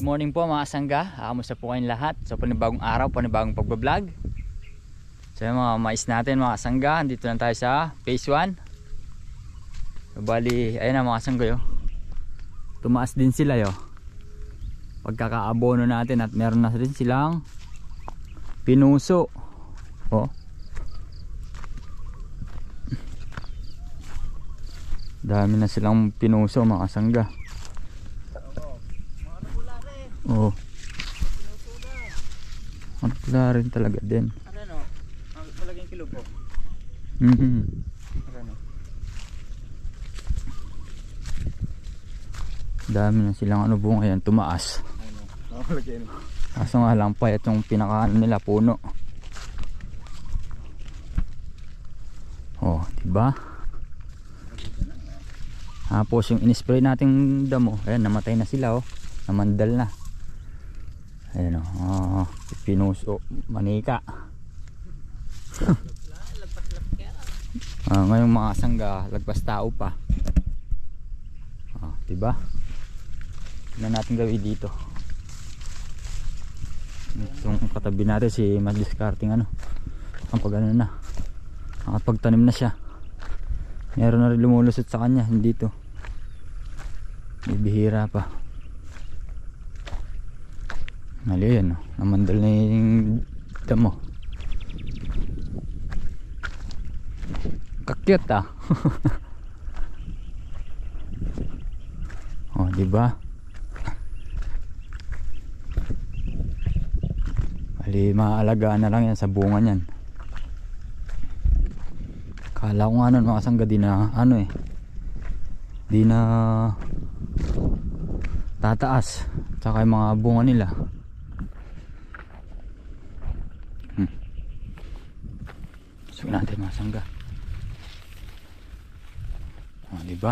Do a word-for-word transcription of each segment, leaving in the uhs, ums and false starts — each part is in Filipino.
morning po mga sangga. Kamusta po kayong lahat? So panibagong araw, panibagong pagbablog. So yung mga mais natin mga sangga, dito lang tayo sa phase one. So bali, ayun na mga sangga yo. Tumaas din sila yo. Pagkakaabono natin at meron na rin silang pinuso. Oh. Dami na silang pinuso mga sangga. Oh. Ang pula rin talaga din. Ano no? Ang malaging kilo po. Mhm. Ano? Dami na silang ano bunga yan, tumaas. Ano? Malaging. Kaso nga lang pa itong pinakaano nila puno. Oh, diba? Tapos yung in-spray nating damo, ayan namatay na sila oh. Namandal na. Ayan o, oh, pinuso, manika. Ah, ngayong mga sangga, lagpas tao pa. Ah, diba? Ano natin gawin dito? Itong katabi natin si Madiscarting ano. Ang pag ano na. Nakapagtanim na siya. Meron na rin lumulusot sa kanya, hindi dito. May bihira pa. Mali yan, no? Namandal na yung damo. Kakyot ah. Oh, diba? Mali, maaalagaan na lang yan sa bunga niyan. Kala ko nga nun mga sangga di na ano eh, di na tataas. Tsaka yung mga bunga nila. Hmm. So natin mga sangga. Oh, diba?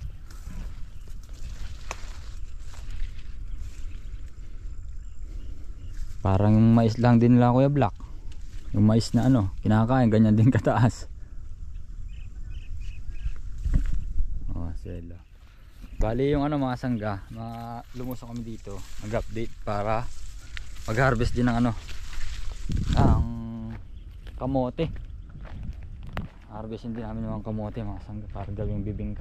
Parang yung mais lang din nila Kuya Black. Yung mais na ano, kinakain, ganyan din kataas. Oh, sila. Bali yung ano mga sangga, mga lumusok kami dito, mag-update para mag-harvest din ng ano, ang kamote. Harvestin din namin yung kamote mga sangga para gawing bibingka.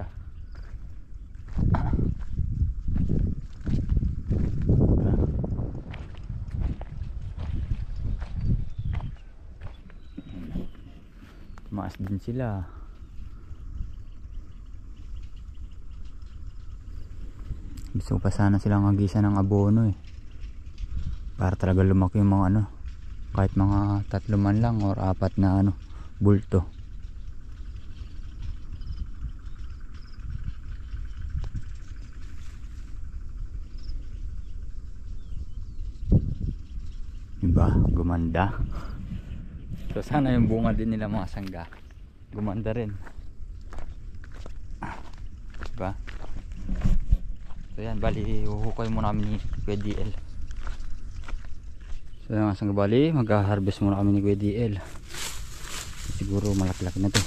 Tumaas din sila. Gusto ko pa sana silang agisa ng abono eh, para talaga lumaki yung mga ano, kahit mga tatlo man lang or apat na ano, bulto. Diba? Gumanda. So sana yung bunga din nila mga sangga gumanda rin. Diba? So yan, bali uhukay muna kami ni Kuya D L. So yan mga sangga, bali mag-harvest muna kami ni Kuya D L. Siguro malaki-laki na to.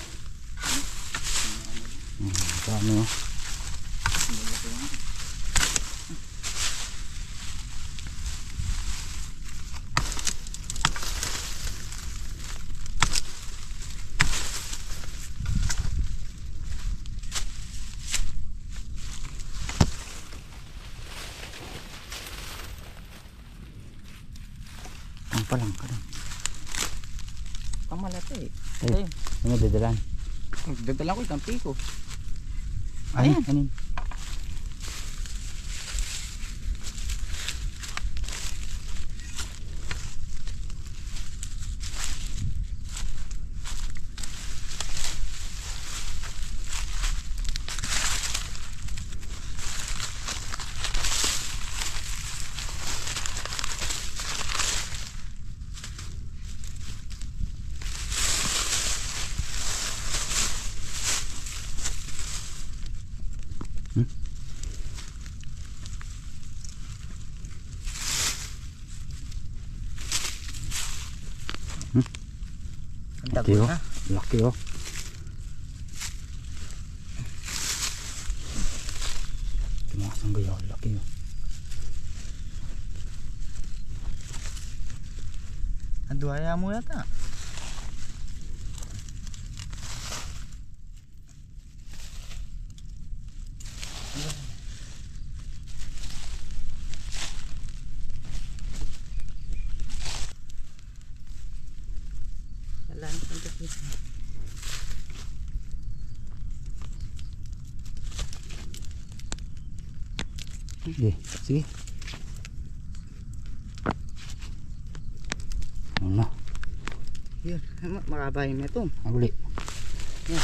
Hmm, so ano, pa lang ka lang. Pamalate. Ay, ano dadalan? Dadala ko itang piko. Ay, Ayan. anin? Laki oh. Laki oh. Tumakas ang gayo. Laki oh. Buhaya mo yata. Wala na punta dito. Sige, sige. Ano? Yun, makabahin na ito. Aguli. Yan.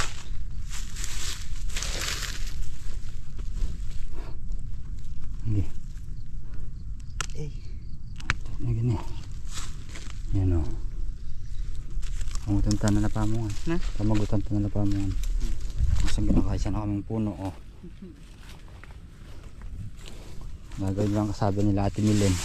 Sige. Eh, Ano gini? Yan o. Pamutan ta na na pamungan. Na? Pamagutan ta na na pamungan. Masang ginakaisa na kaming puno o. Gagawin lang kasabi nila Ate Milen.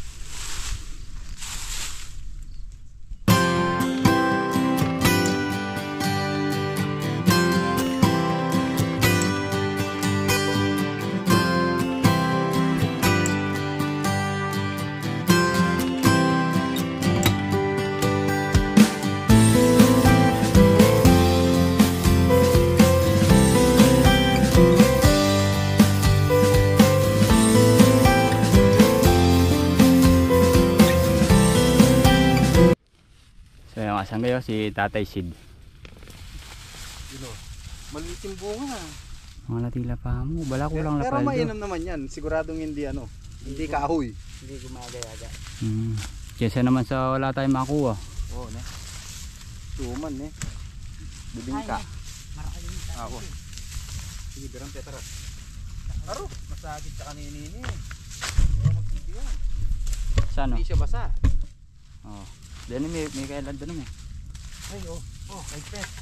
So yung asang kayo si Tatay Sid. Maliit yung bunga. Mga natila pa mo. Bala ko lang Pero lapaldo. mainam naman yan. Siguradong hindi ano. Hindi kahoy. hindi gumagayaga. Hmm. Kesa naman sa wala tayong makuha. Oo, ne. Suman, ne. Bibingka. Marami yung tayo. Ako. Sige, birang tetara. Aro, masakit sa kaninini. Oo, magsibigan. Saan o? Hindi siya basa. Oh. Dani may may kailan doon mo. Ay, oh. Oh, ay pet.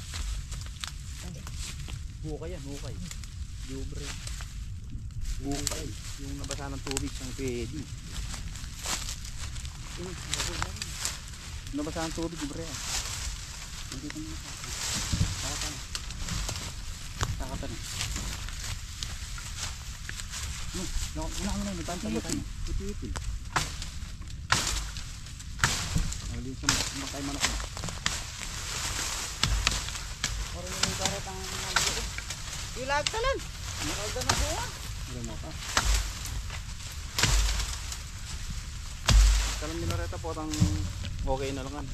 Hukay yan, hukay. Libre. Hukay. Yung nabasa ng tubig, siyang pwede. Nabasa ng tubig, libre yan. Hindi ko naman sa akin. Sakatan. Sakatan. No, no, una ko na, nagpantay-pantay. Iti-iti. Nalin siya makay manok na. Parang yung barat ang nalagay. Ilag talan. Nakalda na buwan. Hindi mo pa. Kalam minareta po tang okay na langan.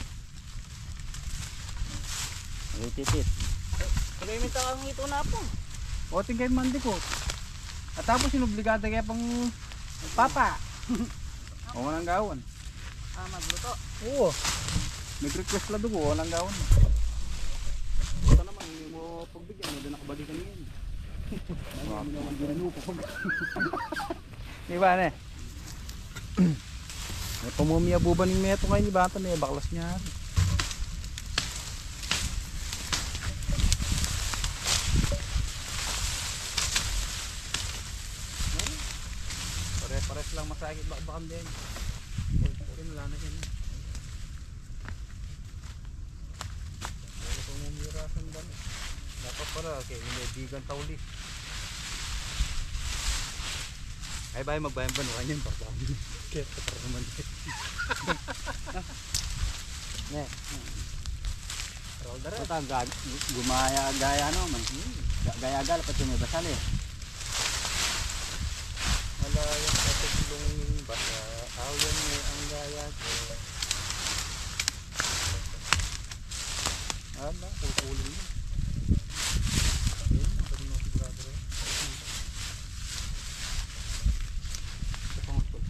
Titit. Kalimita kang ito na po. O tingkay mandi ko. At tapos sinobligado kaya pang papa. O nang gawan. Ah, magluto. Oo. Nag-request la dugo, o nang gawan. Ito naman, hindi mo pagbigyan, hindi na nakabalikan yun. Hindi naman ginanupo pag. Di ba ne? May pumumiya buba ng meto ngayon ni bata na baklas niya. Pare-pares lang masakit bakbakan din. Okay, wala na siya. Wala pa mumirasan ba? Dapat pala, okay, may bigan tauli. Ay bay, magbayan ba nukan yun? Bakbakan yun. Kaya kapar naman din. Ne. Roll the rest. Ito gumaya gaya no man. Gaya gal pa may basal eh. Wala yung katulong basa. Awan mo ang gaya ko. Ala, kukulong yun. Yun, pwede mo sigurado rin. Sa pangutol.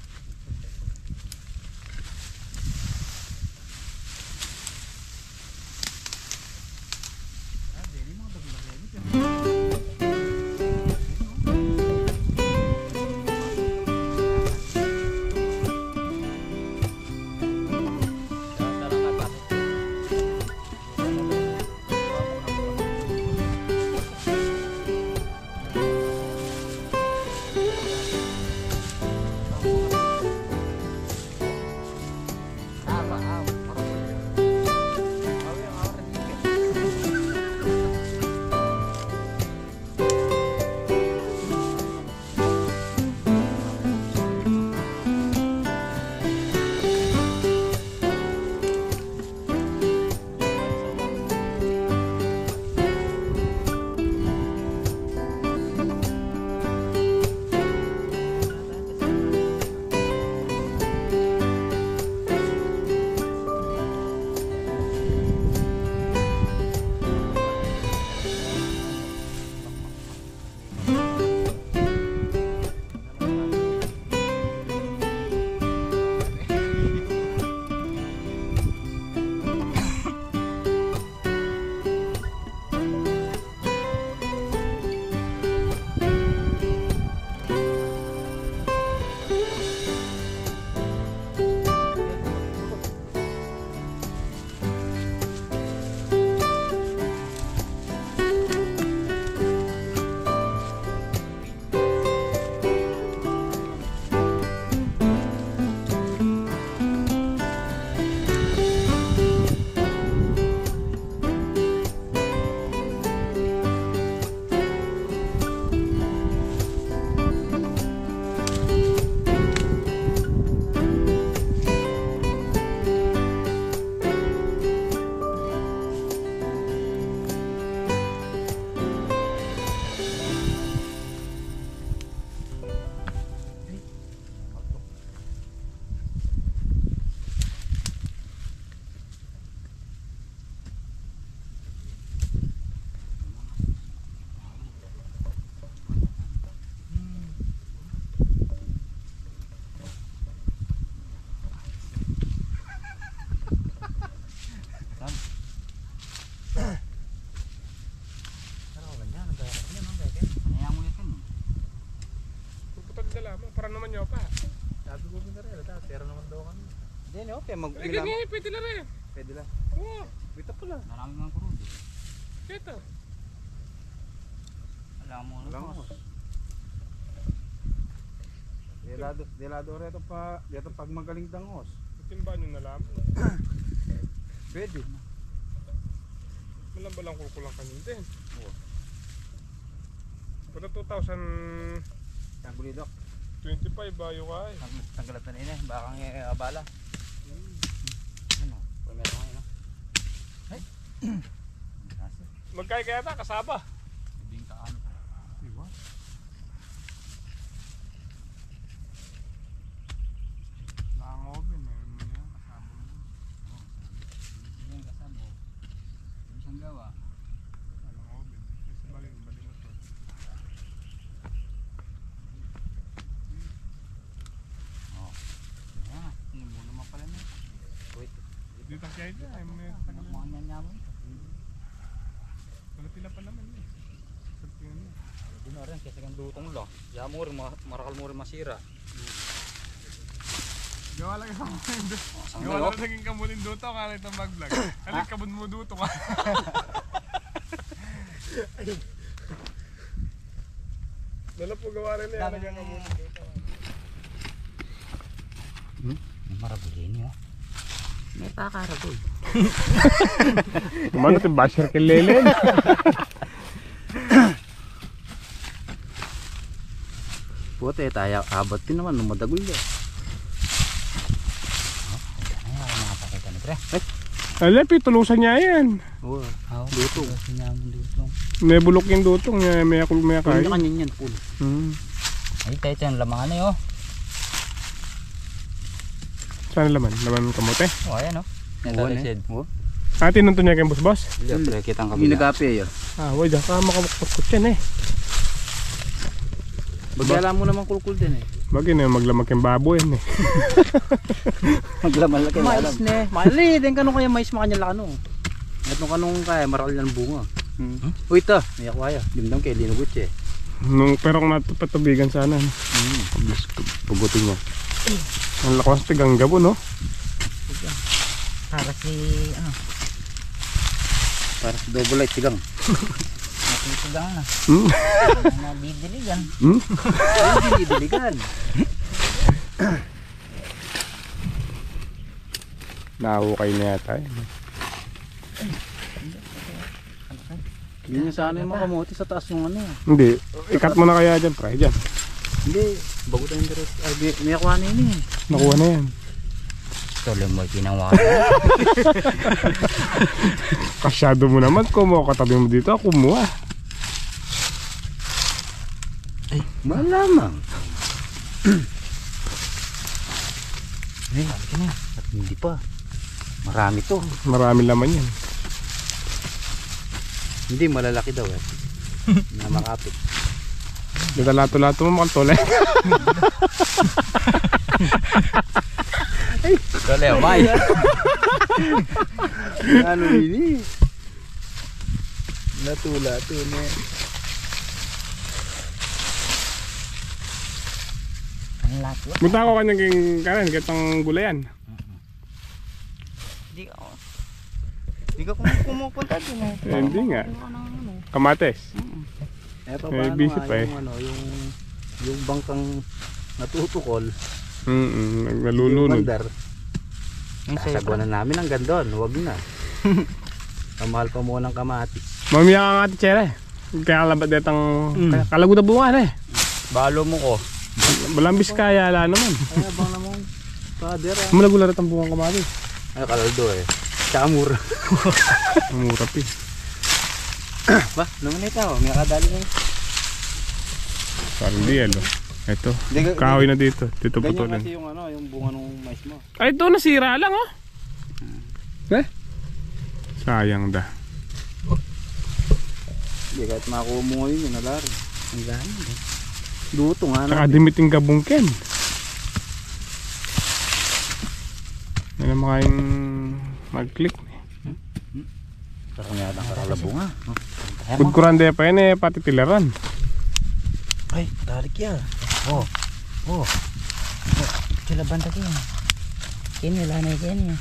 Ah, dili mga bagay na Yan yun, kaya mag Ay, ganyan, pwede na rin. Pwede lang. Oo, Bita pala. Marami mga kurod. ito. Alam mo Wala na mo. Delado, delado reto pa, dito pag magaling dangos. Timba nyo na lang. Pwede. Malang ba lang kukulang kanin din? Oo. Pada two thousand Ang bulidok. twenty-five bayo ka eh. Tanggalat na rin eh. Baka nga abala. Ano? Primero ngayon no? Magkaya kaya ta, kasaba. Bingkaan. Diba? Nakangobin, meron mo yan, kasaba mo. Yung kasabo. Isang gawa. Nakangobin. Kasi bali, bali mo to. Ah, hindi mo naman pala na. Dito kaya ito, ay mo na yung tagal. Mga nyanyaman. Wala pila pa naman eh. Sabi nga niya. Hindi na rin, kasi kang dutong lang. Kaya mo rin, ma- marakal mo rin masira. Gawa lang ako. Saan Gawa gawa? lang naging kamunin duto, kala itong mag-vlog. Alin kabun mo duto ka. Dala po gawa rin niya, naging kamunin duto. Marabulin yun. May pakarabul. Kumano ito, basher kay Lelen. Puti tayo. Abot din naman. Lumadagol eh. Ay, ako nakapakita ni Pre. Alin, pitulusan niya yan. Oo. Oo. Dutong. Sinyaman dutong. May bulok yung dutong niya, may akul may akay. Kanya-kanya yan. Full. Hmm. Ay, tayo ito yung lamangan na yun. Saan laman? Laman ng kamote? Oh, ayan o. Uwan eh. Oo. Ah, tinunto niya kay boss boss? Hindi, pre. Kitang kabila. Ginagapi yun. Ah, wala ka makapagpagkot yan eh. Bagala mo naman kulkul din eh. Bagay na maglamag yung baboy yan eh. Maglaman lang kayo. Mais ne. Mali. Din kanong kaya mais makanya lakano. At nung kanong kaya maral yan bunga. Hmm. Uy ito. May ako kaya. Dimdam kayo. Linugot siya eh. Nung pero kung natupatubigan sana. No? Hmm. Pugutin mo. Ang lakas tigang gabo no? Para si, ano, Para sa double light sigang. natitigang na. Hmm? Nabidiligan. Hmm? Hindi diligan. Nahukay na yata eh. Yun yung sana yung mga kamote sa taas yung ano. Hindi, ikat mo na kaya dyan pre, dyan. Hindi. Bago tayong direct. Ay, may, may akuha na yun eh. Nakuha na yan. Tuloy mo pinawala. Kasyado mo naman, kumuha katabi mo dito, kumuha. Ay, malamang. Ay, halika na. At hindi pa. Marami to. Marami laman yan. Hindi, malalaki daw eh. Na makapit. Dito lato-lato mo makantulay. Tuloy, may. Ano ini? Lato-lato na. Ang lato. Punta ako kanyang kanan, kitang gulayan. Hindi ka. Hindi ka kumupunta din eh. Eh, hindi nga. Ano, ano. Kamates. Eh, Eh, paano busy nga pa eh. yung, ano, yung, yung bangkang natutukol, Mm-mm, yung nalulunod. bandar, sasagwanan namin ang gandon, huwag na. Kamahal pa mo ng kamatis. Mamaya ka nga titsere. Kaya kalabat detang mm. Kalago na bunga eh. Balo mo ko. Balambis kaya ala naman. Ay, abang namang pader ah. Malagularat ang bungang kamatis. Ay, kalaldo eh. Chamur. Murap eh. Ba, naman ito, may kadali na yun. Parang di yelo. Ito. Hindi, Kahoy na dito. Dito Ganyan putulin. kasi yung ano, yung bunga ng mais mo. Ay, ito nasira lang oh. Eh? Sayang da. Hindi, kahit makakuha mo ngayon yun, nalari. Ang gano'n eh. Luto nga na. Nakadimiting kabungken. Yan ang makayang mag-click. Parang nga ng karalabunga. Kudkurande pa yan eh, pati tilaran. Ay, talik yan. Oh. Oh. Sila banda din. Kini, wala na kini.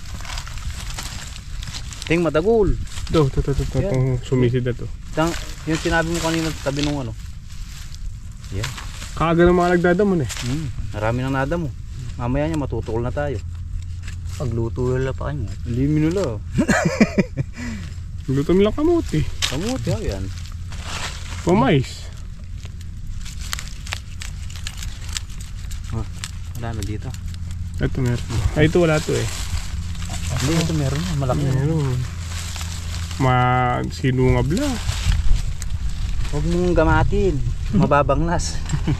Ting madagol. Ito, ito, ito, ito, ito, itong sumisid na to. Tang, yung sinabi mo kanina tabi nung ano. Yan. Kaaga ng mga nagdadamon eh. Hmm, marami nang nada mo. Mamaya niya matutol na tayo. Pagluto nila pa kanya. Hindi minula. Luto nilang kamuti. Kamuti, oh, yan. Pumais. Oh, wala na dito. Ito meron. Ay, ito wala to eh. Hindi, ito meron na. Malaki na. Meron. Masinungab lang. Huwag mong gamatin. Mababanglas.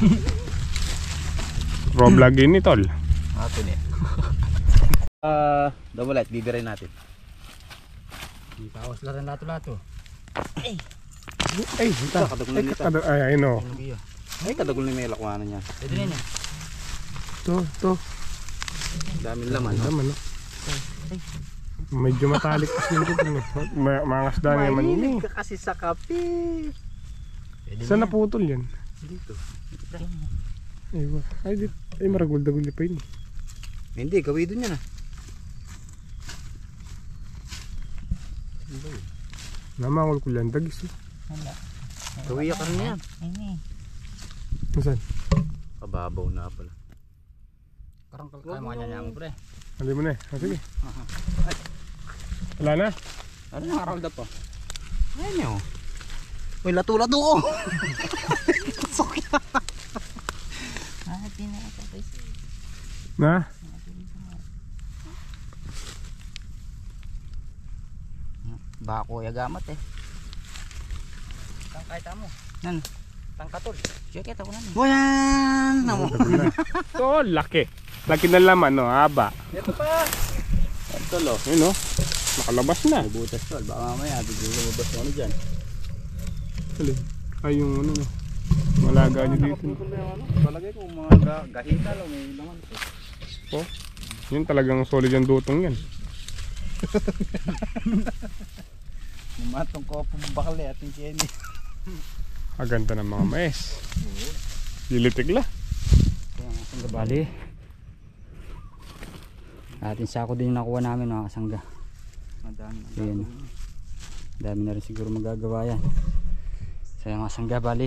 Rob lagi ni tol. Atin eh. Ah, double light, bibiray natin. Tawas lang lato-lato. Ay, ito. Kadagol Ay, na nito. kada- ay, ay, no. Ay, kadagol na may lakwanan niya. Pwede na yan. Ito, ito. Daming laman. Ano naman, no? Medyo matalik kasi yung dito. No? Ma- Mga asda na naman yun eh. ka kasi sa kape. Saan naputol yan? Dito. Ay, wa- ay, dit, ay maragul-dagul pa yun. Hindi, gawin doon yan ah. Namangol ko lang, dagis eh. Gawin ka rin yan. Saan? Kababaw na pala. Parang kaya mga nyanyaman pre. Hindi mo na eh. Ah, sige. Wala na. Ano yung haralda pa? Ayan nyo. Uy, lato-lato ko. Na? Bako ya gamat eh. Tangkay tamo. Nan. Tangkatol. Check it ako nan. Wayan. Namo. Ito, laki. Laki na laman, no? Haba. Ito pa. Ito lo. Ayun, no? Nakalabas na. Butas tol. Baka mamaya biglang lumabas mo ano dyan. Alin? Ay, yung ano, no? Malaga nyo dito. Palagay ko mga ga gahita lang may laman. Oh, yun talagang solid yung dutong yan. Matong ko pong bakli at yung Jenny. Aganda ng mga mais. Lilitig la. Bali. Atin sako din yung nakuha namin mga kasangga. Madami. Ayan. Dami na rin siguro magagawa yan. So yung mga sangga bali.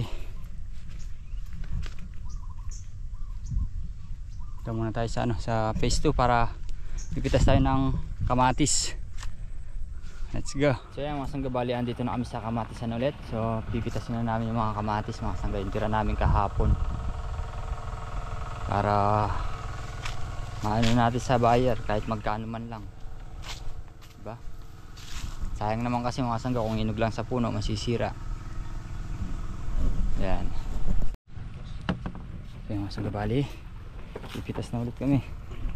Ito muna tayo sa ano sa phase two para pipitas tayo ng kamatis. Let's go. So yan mga sangga bali, andito na kami sa kamatisan ulit. So pipitasin na namin yung mga kamatis mga sangga. Yung tira namin kahapon. Para maano natin sa buyer kahit magkano man lang. Diba? Sayang naman kasi mga sangga kung inog lang sa puno masisira. Yan. So yung mga sangga bali, pipitas na ulit kami.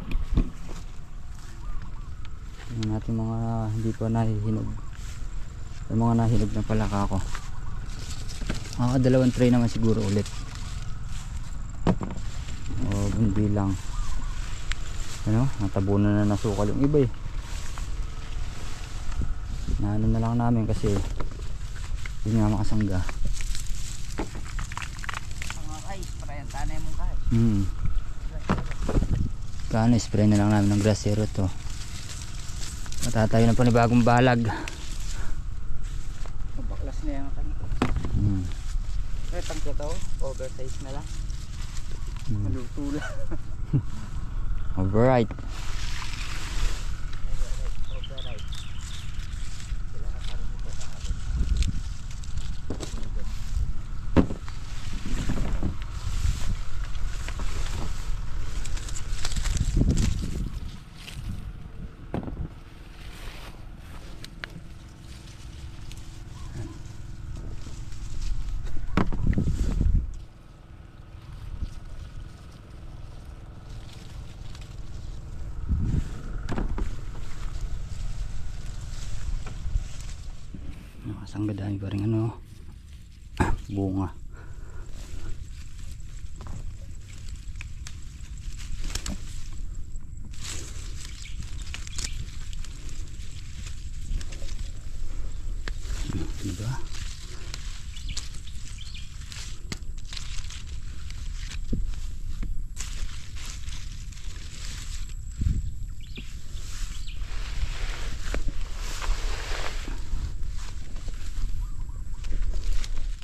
Yung natin mga hindi pa nahihinog. Yung mga nahihinog na pala ka ako. Mga dalawang tray naman siguro ulit. O bundi lang. Ano, natabunan na nasukal yung iba eh. Naano na lang namin kasi yun nga makasangga. Mga kay, sprayan tanay mo kay. Hmm. Kano spray na lang namin ng grass zero to. Matatayo na panibagong balag. Baklas na yan kanito. Hmm. Eh, tangka to, oversize na lang. Hmm. Maluto lang. Alright. Nakasangga dami pa rin ano bunga. Diba?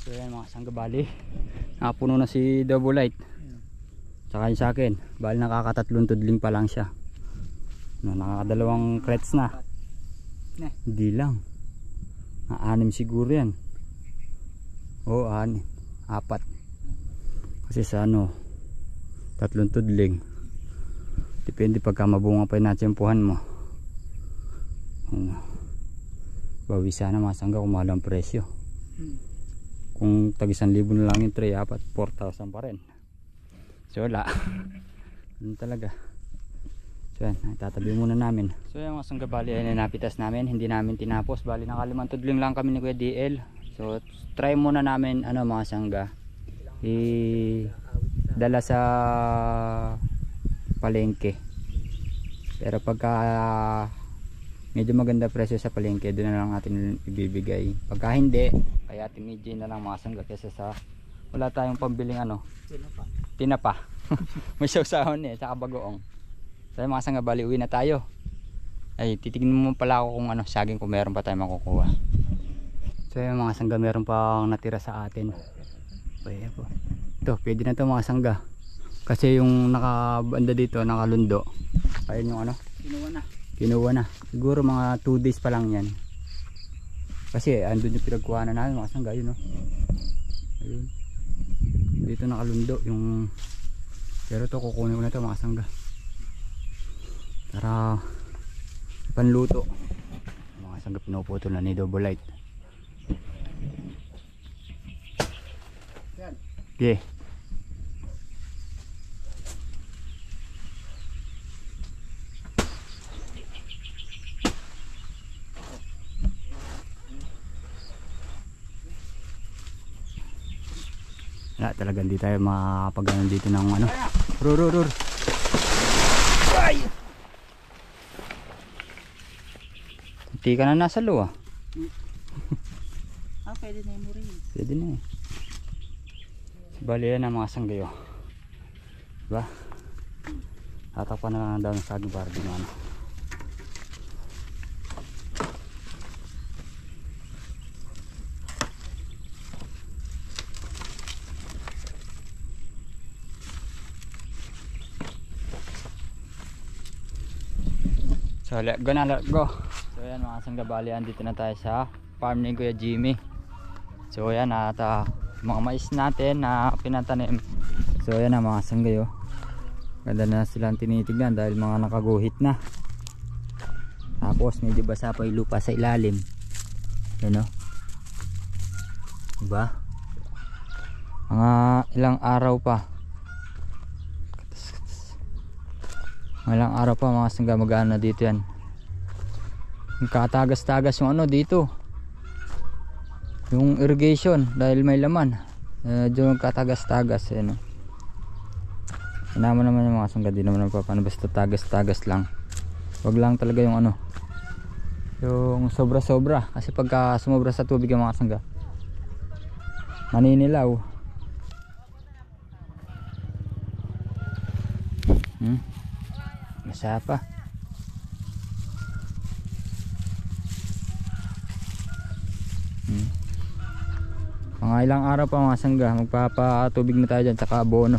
So yan mga sangga, bali nakapuno na si Double Light. Tsaka yun sa akin, bali nakakatatlong tudling pa lang siya. No, nakakadalawang crates na. Hindi lang. Anim siguro yan. Oo, anim. Apat. Kasi sa ano, tatlong tudling. Depende pagka mabunga pa yung natsempuhan mo. Ano, bawi sana mga sangga kung mahal ang presyo. Kung tag isang libo na lang yung tray, apat, four thousand pa rin. So wala. Ano talaga. So yan, itatabi muna namin. So yan mga sangga, bali ay napitas namin, hindi namin tinapos. Bali nakalimang tudling lang kami ni Kuya D L. So try muna namin ano mga sangga, i dala sa palengke. Pero pagka medyo maganda presyo sa palengke, doon na lang natin ibibigay. Pagka hindi, kaya timidji na lang mga sangga, kesa sa wala tayong pambiling ano, tinapa, tinapa. May sawsawan eh, saka bagoong. So mga sangga, bali uwi na tayo. Ay titignan mo pala ako kung ano saging, kung meron pa tayong makukuha. So yung mga sangga, meron pang natira sa atin. Pwede po. Ito, pwede na ito mga sangga. Kasi yung nakabanda dito, nakalundo. Ayun yung ano, Kinuha na. kinuha na. Siguro mga two days pa lang yan. Kasi andun yung pinagkuha na namin mga sangga, yun no. Ayun. Dito nakalundo yung, pero ito kukunin ko na ito mga sangga. Para panluto. Mga sangga, pinuputol na ni Double Light. Yan. Okay. Wala talaga, hindi tayo makapag-ano dito ng ano. Rur, rur, rur. Ay! Hindi ka na nasa luwa. Ah, pwede na yung rin. Pwede na eh. Bali yan ang mga sanggayo. Diba? Tatakpan na lang daw ng saging para di ano. So let go na, let go. So yan mga sangga, bali andito na tayo sa farm ni Kuya Jimmy. So yan at uh, mga mais natin na pinatanim. So yan ang mga sanggayo. Ganda na silang tinitignan dahil mga nakaguhit na. Tapos medyo basa pa yung lupa sa ilalim. Yan o. Diba? Mga ilang araw pa. Ilang araw pa mga sangga, mag-ano na dito yan. Katagas-tagas yung ano dito, yung irrigation, dahil may laman. Medyo uh, katagas-tagas eh, no? Sinama naman yung mga sangga, di naman napapano, basta tagas-tagas lang. Wag lang talaga yung ano, yung sobra-sobra. Kasi pagka sumobra sa tubig yung mga sangga, maninilaw. Hmm? Masa pa. Hmm. Mga ilang araw pa mga sangga, magpapatubig na tayo dyan, tsaka abono.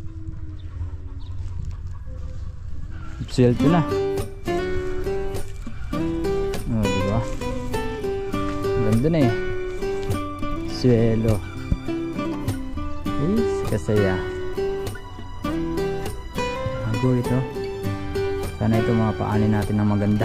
Swelto na. Oh, diba? Ganda na eh. Swelo. Is kasaya. Bago ito. Sana ito mga paanin natin ng maganda.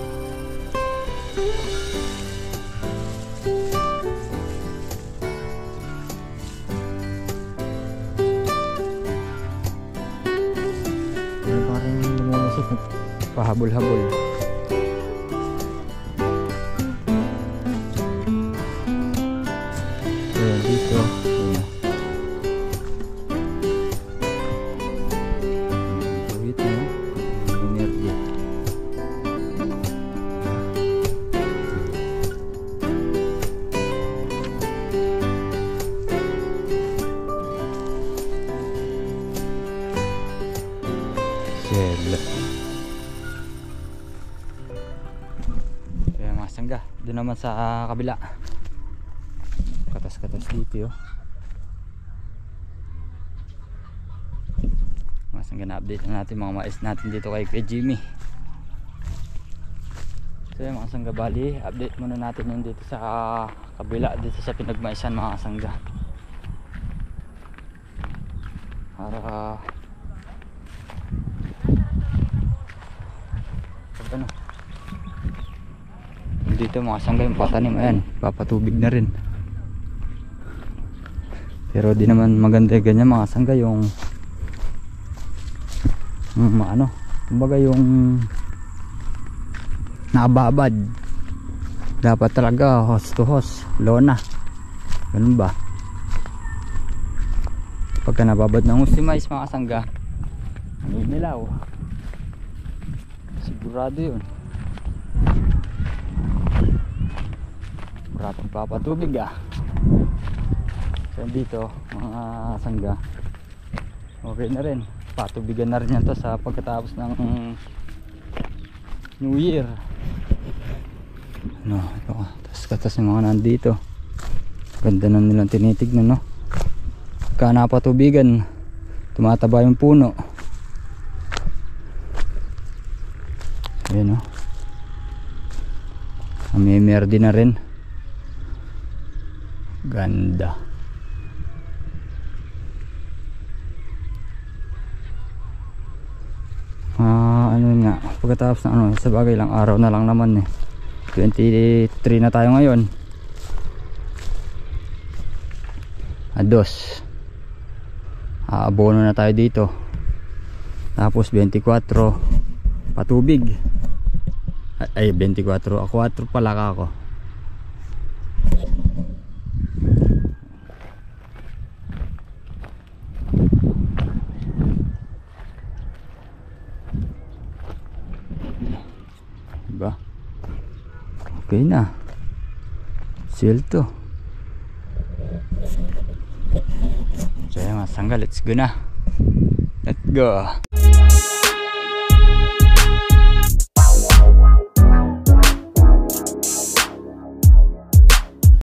Ano pa rin lumulusot, pahabol-habol. Ayan dito. Ayan. Kaya mga sangga, doon naman sa uh, kabila. katas-katas dito oh. Mas ang gana-update na natin mga mais natin dito kay Kuya Jimmy. So yun mga sangga, bali update muna natin yun dito sa kabila, dito sa pinagmaisan mga sangga, para pag ano dito mga sangga yung patanim, ayan papatubig na rin. Pero di naman maganda ganyan mga sangga yung um, ano kumbaga yung nababad. Dapat talaga host to host, lona, ganun ba? Pagka nababad ng si mais mga sangga, naninilaw, sigurado yun. Maraming papatubig ah. So dito mga sangga, okay na rin, patubigan na rin yan to sa pagkatapos ng New Year. No, ito ka, tas katas yung mga nandito, ganda na nilang tinitignan no. Pagka napatubigan, tumataba yung puno. Ayan o, may merde na rin, ganda. Ah, ano nga, pagkatapos na ano, sa bagay lang araw na lang naman eh, twenty-three na tayo ngayon, ados, aabono na tayo dito, tapos twenty-four patubig, ay twenty-four, a four pala ka ako. Diba? Okay na. Seal to. So yun mga sangga, let's go na. Let's go.